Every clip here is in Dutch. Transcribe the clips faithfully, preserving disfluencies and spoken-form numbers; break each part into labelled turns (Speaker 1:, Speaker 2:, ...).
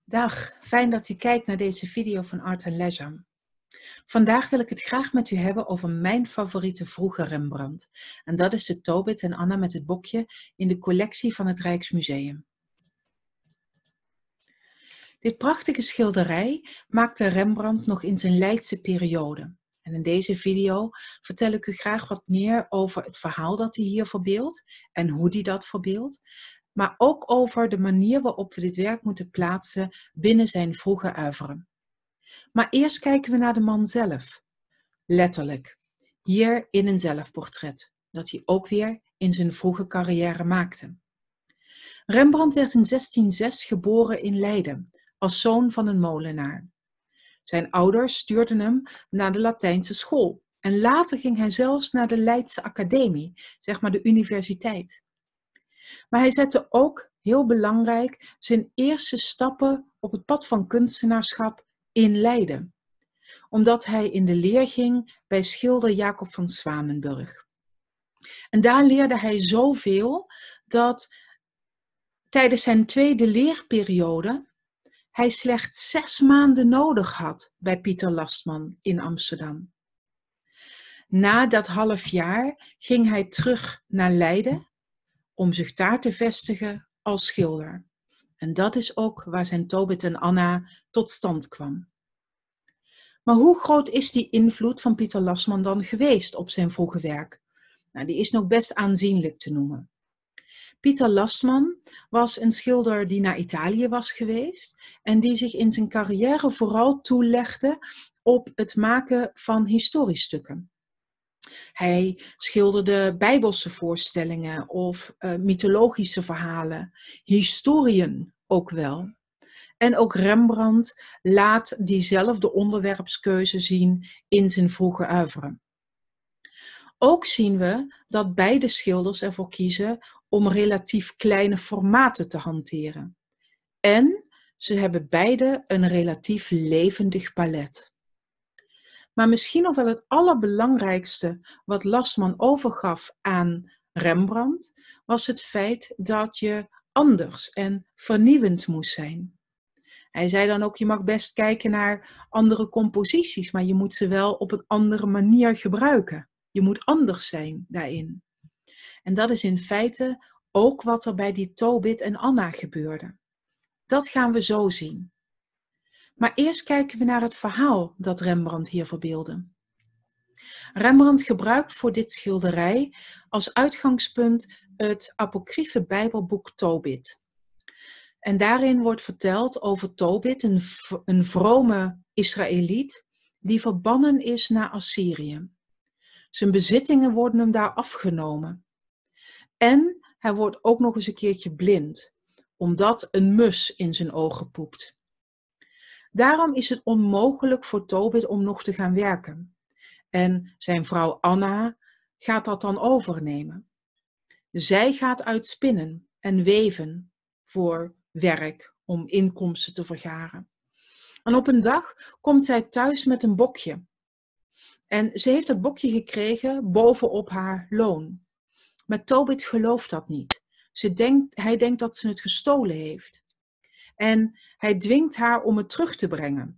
Speaker 1: Dag, fijn dat u kijkt naar deze video van Art and Leisure. Vandaag wil ik het graag met u hebben over mijn favoriete vroege Rembrandt. En dat is de Tobit en Anna met het bokje in de collectie van het Rijksmuseum. Dit prachtige schilderij maakte Rembrandt nog in zijn Leidse periode. En in deze video vertel ik u graag wat meer over het verhaal dat hij hier verbeeldt en hoe hij dat verbeeldt. Maar ook over de manier waarop we dit werk moeten plaatsen binnen zijn vroege oeuvre. Maar eerst kijken we naar de man zelf. Letterlijk. Hier in een zelfportret. Dat hij ook weer in zijn vroege carrière maakte. Rembrandt werd in zestien zes geboren in Leiden. Als zoon van een molenaar. Zijn ouders stuurden hem naar de Latijnse school. En later ging hij zelfs naar de Leidse Academie. Zeg maar de universiteit. Maar hij zette ook, heel belangrijk, zijn eerste stappen op het pad van kunstenaarschap in Leiden. Omdat hij in de leer ging bij schilder Jacob van Zwanenburg. En daar leerde hij zoveel dat tijdens zijn tweede leerperiode hij slechts zes maanden nodig had bij Pieter Lastman in Amsterdam. Na dat half jaar ging hij terug naar Leiden om zich daar te vestigen als schilder. En dat is ook waar zijn Tobit en Anna tot stand kwam. Maar hoe groot is die invloed van Pieter Lastman dan geweest op zijn vroege werk? Nou, die is nog best aanzienlijk te noemen. Pieter Lastman was een schilder die naar Italië was geweest en die zich in zijn carrière vooral toelegde op het maken van historiestukken. Hij schilderde bijbelse voorstellingen of uh, mythologische verhalen, historieën ook wel. En ook Rembrandt laat diezelfde onderwerpskeuze zien in zijn vroege oeuvre. Ook zien we dat beide schilders ervoor kiezen om relatief kleine formaten te hanteren. En ze hebben beide een relatief levendig palet. Maar misschien nog wel het allerbelangrijkste wat Lastman overgaf aan Rembrandt, was het feit dat je anders en vernieuwend moest zijn. Hij zei dan ook, je mag best kijken naar andere composities, maar je moet ze wel op een andere manier gebruiken. Je moet anders zijn daarin. En dat is in feite ook wat er bij die Tobit en Anna gebeurde. Dat gaan we zo zien. Maar eerst kijken we naar het verhaal dat Rembrandt hier verbeeldde. Rembrandt gebruikt voor dit schilderij als uitgangspunt het apocryfe Bijbelboek Tobit. En daarin wordt verteld over Tobit, een, een vrome Israëliet, die verbannen is naar Assyrië. Zijn bezittingen worden hem daar afgenomen. En hij wordt ook nog eens een keertje blind, omdat een mus in zijn ogen poept. Daarom is het onmogelijk voor Tobit om nog te gaan werken. En zijn vrouw Anna gaat dat dan overnemen. Zij gaat uitspinnen en weven voor werk om inkomsten te vergaren. En op een dag komt zij thuis met een bokje. En ze heeft het bokje gekregen bovenop haar loon. Maar Tobit gelooft dat niet. Ze denkt, hij denkt dat ze het gestolen heeft. En hij dwingt haar om het terug te brengen.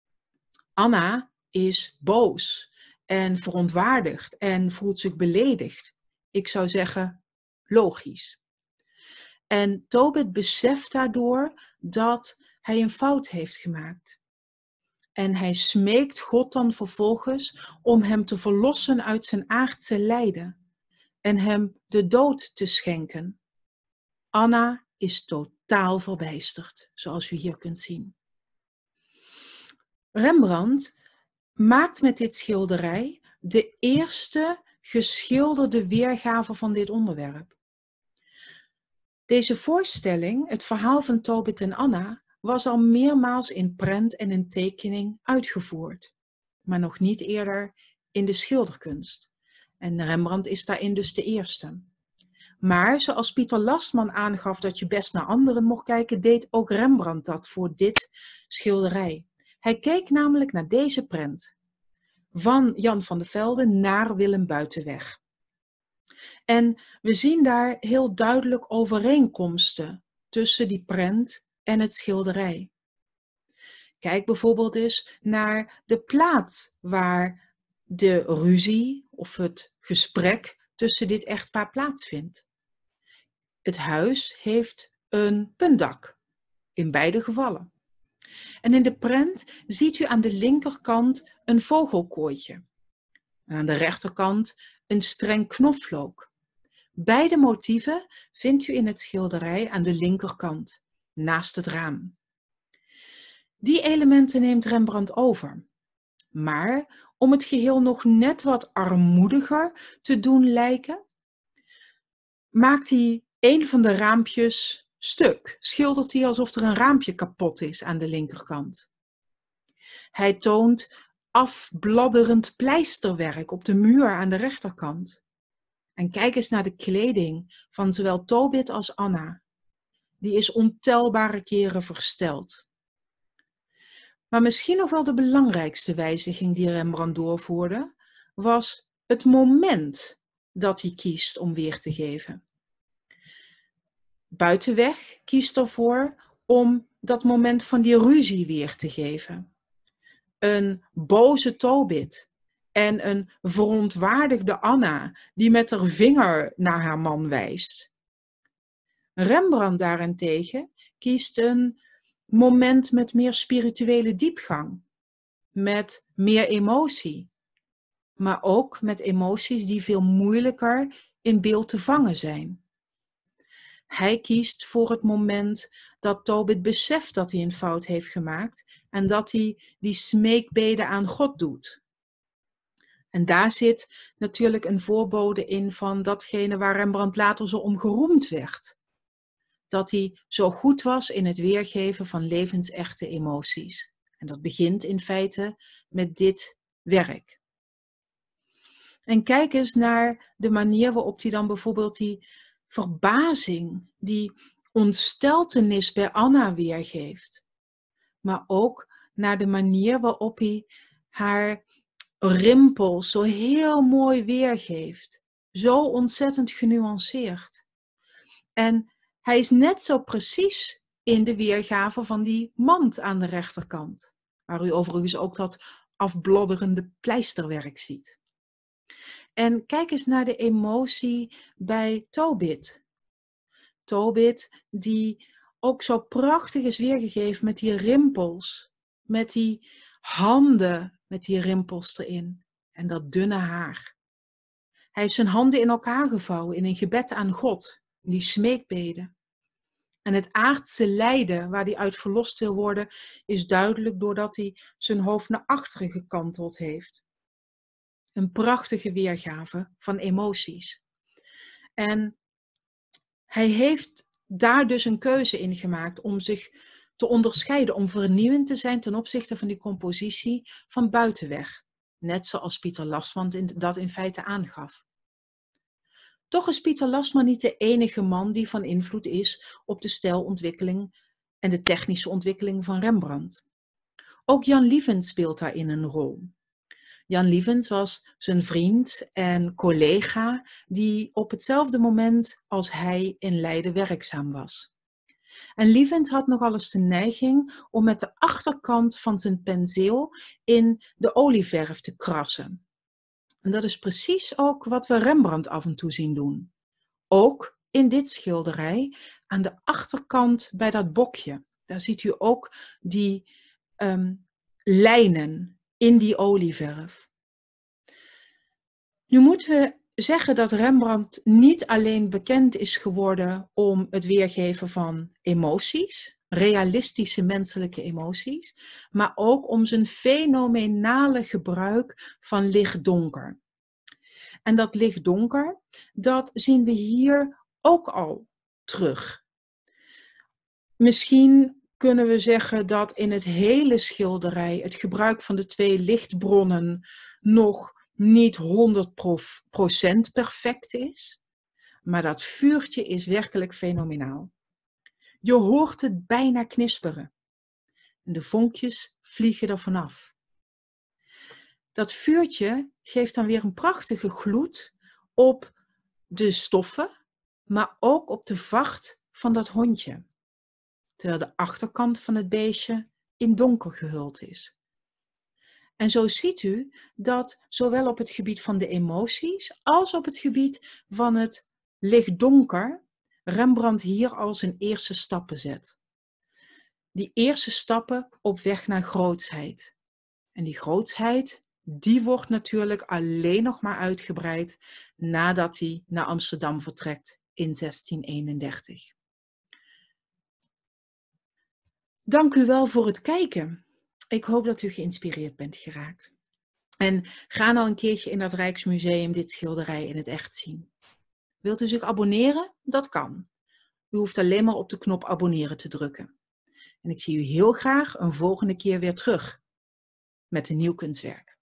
Speaker 1: Anna is boos en verontwaardigd en voelt zich beledigd. Ik zou zeggen, logisch. En Tobit beseft daardoor dat hij een fout heeft gemaakt. En hij smeekt God dan vervolgens om hem te verlossen uit zijn aardse lijden en hem de dood te schenken. Anna is totaal verbijsterd, zoals u hier kunt zien. Rembrandt maakt met dit schilderij de eerste geschilderde weergave van dit onderwerp. Deze voorstelling, het verhaal van Tobit en Anna, was al meermaals in prent en in tekening uitgevoerd, maar nog niet eerder in de schilderkunst. En Rembrandt is daarin dus de eerste. Maar zoals Pieter Lastman aangaf dat je best naar anderen mocht kijken, deed ook Rembrandt dat voor dit schilderij. Hij keek namelijk naar deze prent van Jan van de Velde naar Willem Buitenweg. En we zien daar heel duidelijk overeenkomsten tussen die prent en het schilderij. Kijk bijvoorbeeld eens naar de plaats waar de ruzie of het gesprek tussen dit echtpaar plaatsvindt. Het huis heeft een puntdak, in beide gevallen. En in de prent ziet u aan de linkerkant een vogelkooitje. En aan de rechterkant een streng knoflook. Beide motieven vindt u in het schilderij aan de linkerkant, naast het raam. Die elementen neemt Rembrandt over. Maar om het geheel nog net wat armoediger te doen lijken, maakt hij een van de raampjes stuk. Schildert hij alsof er een raampje kapot is aan de linkerkant. Hij toont afbladderend pleisterwerk op de muur aan de rechterkant. En kijk eens naar de kleding van zowel Tobit als Anna. Die is ontelbare keren versteld. Maar misschien nog wel de belangrijkste wijziging die Rembrandt doorvoerde, was het moment dat hij kiest om weer te geven. Buitenweg kiest ervoor om dat moment van die ruzie weer te geven. Een boze Tobit en een verontwaardigde Anna die met haar vinger naar haar man wijst. Rembrandt daarentegen kiest een moment met meer spirituele diepgang, met meer emotie, maar ook met emoties die veel moeilijker in beeld te vangen zijn. Hij kiest voor het moment dat Tobit beseft dat hij een fout heeft gemaakt en dat hij die smeekbeden aan God doet. En daar zit natuurlijk een voorbode in van datgene waar Rembrandt later zo om geroemd werd. Dat hij zo goed was in het weergeven van levensechte emoties. En dat begint in feite met dit werk. En kijk eens naar de manier waarop hij dan bijvoorbeeld die verbazing, die ontsteltenis bij Anna weergeeft. Maar ook naar de manier waarop hij haar rimpels zo heel mooi weergeeft. Zo ontzettend genuanceerd. En hij is net zo precies in de weergave van die mand aan de rechterkant. Waar u overigens ook dat afblodderende pleisterwerk ziet. En kijk eens naar de emotie bij Tobit. Tobit die ook zo prachtig is weergegeven met die rimpels. Met die handen met die rimpels erin. En dat dunne haar. Hij heeft zijn handen in elkaar gevouwen in een gebed aan God. Die smeekbeden. En het aardse lijden waar hij uit verlost wil worden is duidelijk doordat hij zijn hoofd naar achteren gekanteld heeft. Een prachtige weergave van emoties. En hij heeft daar dus een keuze in gemaakt om zich te onderscheiden, om vernieuwend te zijn ten opzichte van die compositie van Buitenweg. Net zoals Pieter Lastman dat in feite aangaf. Toch is Pieter Lastman niet de enige man die van invloed is op de stijlontwikkeling en de technische ontwikkeling van Rembrandt. Ook Jan Lievens speelt daarin een rol. Jan Lievens was zijn vriend en collega die op hetzelfde moment als hij in Leiden werkzaam was. En Lievens had nogal eens de neiging om met de achterkant van zijn penseel in de olieverf te krassen. En dat is precies ook wat we Rembrandt af en toe zien doen. Ook in dit schilderij, aan de achterkant bij dat bokje. Daar ziet u ook die um, lijnen in die olieverf. Nu moeten we zeggen dat Rembrandt niet alleen bekend is geworden om het weergeven van emoties, realistische menselijke emoties, maar ook om zijn fenomenale gebruik van licht-donker. En dat licht-donker, dat zien we hier ook al terug. Misschien kunnen we zeggen dat in het hele schilderij het gebruik van de twee lichtbronnen nog niet honderd procent perfect is, maar dat vuurtje is werkelijk fenomenaal. Je hoort het bijna knisperen en de vonkjes vliegen er vanaf. Dat vuurtje geeft dan weer een prachtige gloed op de stoffen, maar ook op de vacht van dat hondje. Terwijl de achterkant van het beestje in donker gehuld is. En zo ziet u dat zowel op het gebied van de emoties als op het gebied van het licht-donker Rembrandt hier al zijn eerste stappen zet. Die eerste stappen op weg naar grootsheid. En die grootsheid, die wordt natuurlijk alleen nog maar uitgebreid nadat hij naar Amsterdam vertrekt in zestien eenendertig. Dank u wel voor het kijken. Ik hoop dat u geïnspireerd bent geraakt. En ga nou een keertje in dat Rijksmuseum dit schilderij in het echt zien. Wilt u zich abonneren? Dat kan. U hoeft alleen maar op de knop abonneren te drukken. En ik zie u heel graag een volgende keer weer terug met een nieuw kunstwerk.